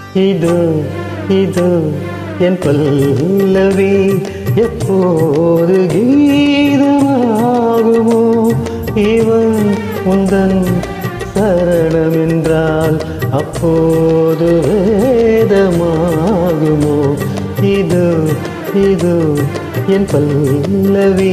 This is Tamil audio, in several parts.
இது இது என் பல்லவி எப்போது கீதமாகுமோ இவன் உந்தன் சரணம் என்றால் அப்போது வேதமாகுமோ இது இது என் பல்லவி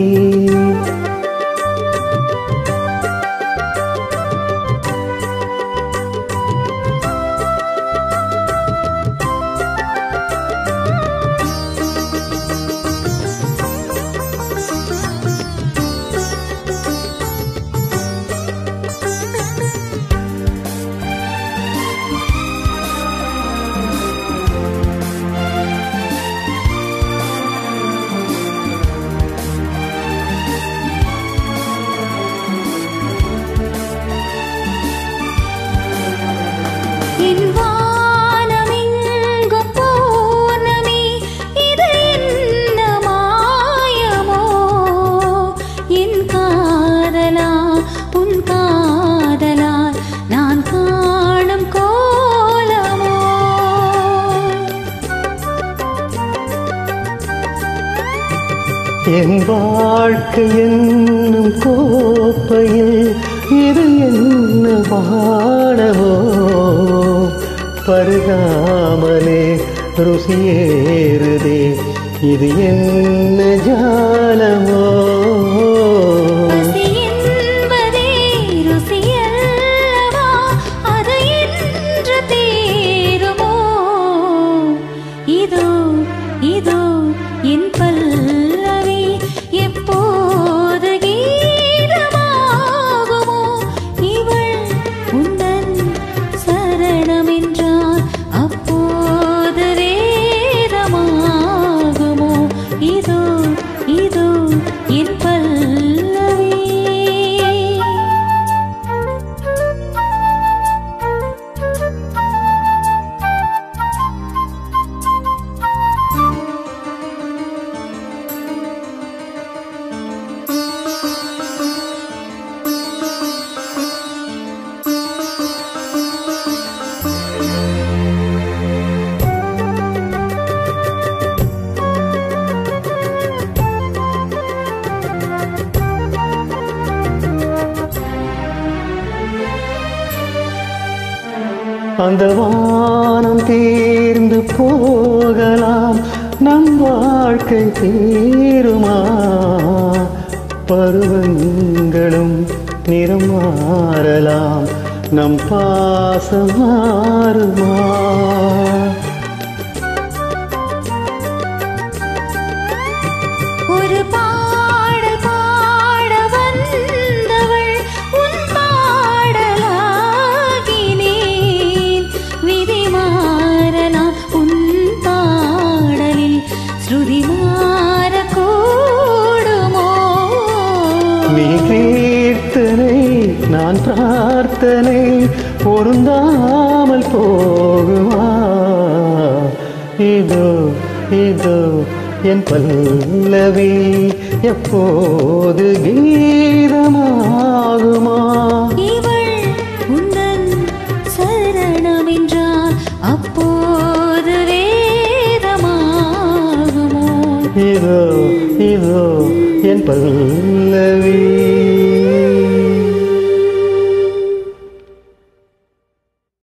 என் வாழ்க்கை என்னும் கோப்பையில் இது என்ன பாடமோ பருகாமலே ருசியேறுதே இது என்ன ஜாலமோ அந்த வானம் தீர்ந்து போகலாம் நம் வாழ்க்கை தீருமா பருவங்களும் நிறம் மாறலாம் நம் பாசம் மாறுமா நீ கீர்த்தனை நான் பிரார்த்தனை பொருந்தாமல் போகுமா இதோ இதோ என் பல்லவி எப்போது கீதமாகுமா இவள் உந்தன் சரணம் என்றால் அப்போது வேதமாகுமோ இதோ இதோ என் பல்லவி